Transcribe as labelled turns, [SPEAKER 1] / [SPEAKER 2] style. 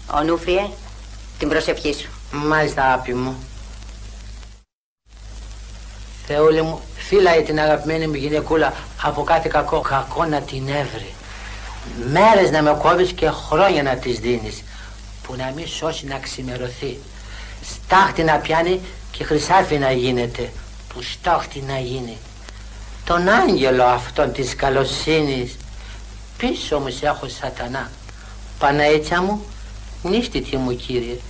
[SPEAKER 1] Ονούφριε, την προσευχή σου.
[SPEAKER 2] Μάλιστα, άπη μου. Θεούλη μου, φύλαει την αγαπημένη μου γυναικούλα από κάθε κακό. Κακό να την έβρει. Μέρες να με κόβεις και χρόνια να της δίνεις. Που να μην σώσει να ξημερωθεί. Στάχτη να πιάνει και χρυσάφι να γίνεται. Που στάχτη να γίνει. Τον άγγελο αυτόν της καλοσύνης. Πίσω μου σε έχω σατανά. Παναίτσα μου, νύστητη μου κύριε.